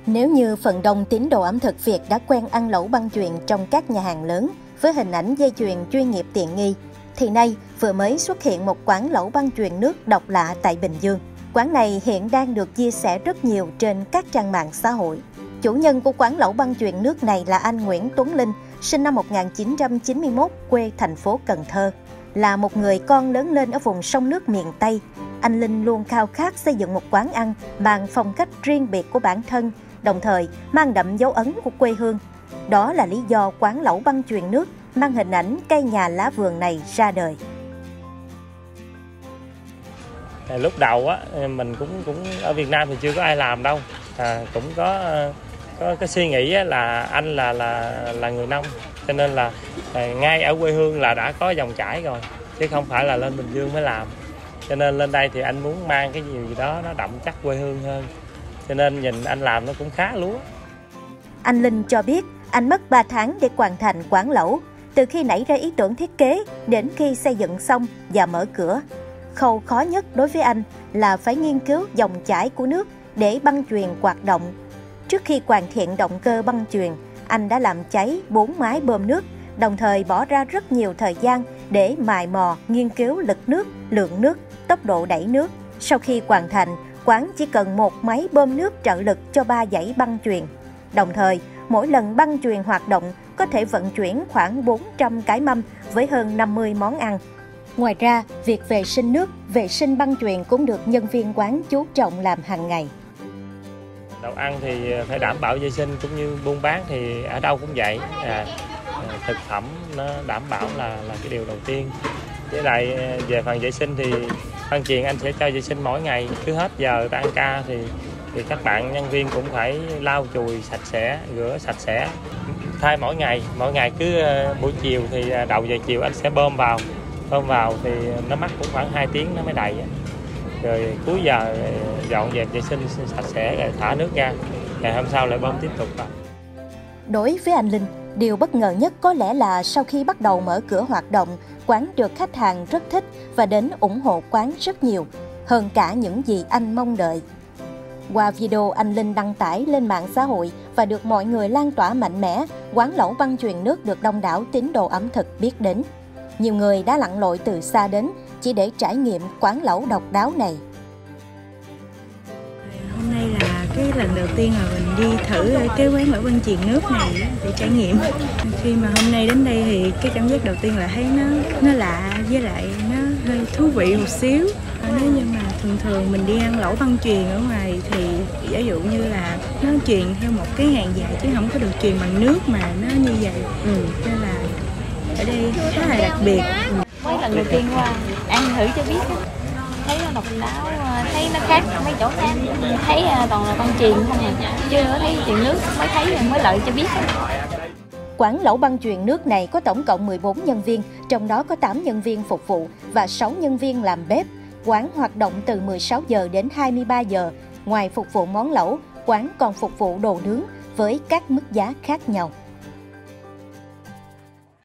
Nếu như phần đông tín đồ ẩm thực Việt đã quen ăn lẩu băng chuyền trong các nhà hàng lớn với hình ảnh dây chuyền chuyên nghiệp tiện nghi, thì nay vừa mới xuất hiện một quán lẩu băng chuyền nước độc lạ tại Bình Dương. Quán này hiện đang được chia sẻ rất nhiều trên các trang mạng xã hội. Chủ nhân của quán lẩu băng chuyền nước này là anh Nguyễn Tuấn Linh, sinh năm 1991, quê thành phố Cần Thơ. Là một người con lớn lên ở vùng sông nước miền Tây, anh Linh luôn khao khát xây dựng một quán ăn mang phong cách riêng biệt của bản thân, đồng thời mang đậm dấu ấn của quê hương. Đó là lý do quán lẩu băng chuyền nước mang hình ảnh cây nhà lá vườn này ra đời. Lúc đầu á, mình cũng ở Việt Nam thì chưa có ai làm đâu, cũng có cái suy nghĩ là anh là người nông, cho nên là ngay ở quê hương là đã có dòng chảy rồi, chứ không phải là lên Bình Dương mới làm. Cho nên lên đây thì anh muốn mang cái gì đó nó đậm chất quê hương hơn, cho nên nhìn anh làm nó cũng khá lúa. Anh Linh cho biết anh mất 3 tháng để hoàn thành quán lẩu, từ khi nảy ra ý tưởng thiết kế đến khi xây dựng xong và mở cửa. Khâu khó nhất đối với anh là phải nghiên cứu dòng chảy của nước để băng chuyền hoạt động. Trước khi hoàn thiện động cơ băng chuyền, anh đã làm cháy 4 máy bơm nước, đồng thời bỏ ra rất nhiều thời gian để mài mò nghiên cứu lực nước, lượng nước, tốc độ đẩy nước. Sau khi hoàn thành, quán chỉ cần một máy bơm nước trợ lực cho 3 dãy băng chuyền. Đồng thời, mỗi lần băng chuyền hoạt động có thể vận chuyển khoảng 400 cái mâm với hơn 50 món ăn. Ngoài ra, việc vệ sinh nước, vệ sinh băng chuyền cũng được nhân viên quán chú trọng làm hàng ngày. Đồ ăn thì phải đảm bảo vệ sinh, cũng như buôn bán thì ở đâu cũng vậy. Thực phẩm nó đảm bảo là cái điều đầu tiên. Với lại về phần vệ sinh thì băng chuyền anh sẽ cho vệ sinh mỗi ngày, cứ hết giờ tan ca thì các bạn nhân viên cũng phải lau chùi sạch sẽ, rửa sạch sẽ, thay mỗi ngày cứ buổi chiều thì đầu giờ chiều anh sẽ bơm vào thì nó mất cũng khoảng 2 tiếng nó mới đầy. Rồi cuối giờ dọn dẹp vệ sinh sạch sẽ rồi thả nước ra, ngày hôm sau lại bơm tiếp tục vào. Đối với anh Linh, điều bất ngờ nhất có lẽ là sau khi bắt đầu mở cửa hoạt động, quán được khách hàng rất thích và đến ủng hộ quán rất nhiều, hơn cả những gì anh mong đợi. Qua video anh Linh đăng tải lên mạng xã hội và được mọi người lan tỏa mạnh mẽ, quán lẩu băng chuyền nước được đông đảo tín đồ ẩm thực biết đến. Nhiều người đã lặn lội từ xa đến chỉ để trải nghiệm quán lẩu độc đáo này. Hôm nay là cái lần đầu tiên mà mình đi thử cái quán lẩu băng chuyền nước này để trải nghiệm. Khi mà hôm nay đến đây thì cái cảm giác đầu tiên là thấy nó lạ, với lại nó hơi thú vị một xíu. Nếu như mà thường mình đi ăn lẩu băng chuyền ở ngoài thì giả dụ như là nó chuyền theo một cái hàng dài chứ không có được chuyền bằng nước mà nó như vậy. Nên là ở đây khá là đặc biệt. Mới lần đầu tiên qua ăn thử cho biết, thấy nó độc đáo, thấy nó khác mấy chỗ khác, thấy toàn là băng chuyền không à, chưa có thấy chuyền nước, mới lợi cho biết. Quán lẩu băng chuyền nước này có tổng cộng 14 nhân viên, trong đó có 8 nhân viên phục vụ và 6 nhân viên làm bếp. Quán hoạt động từ 16 giờ đến 23 giờ. Ngoài phục vụ món lẩu, quán còn phục vụ đồ nướng với các mức giá khác nhau.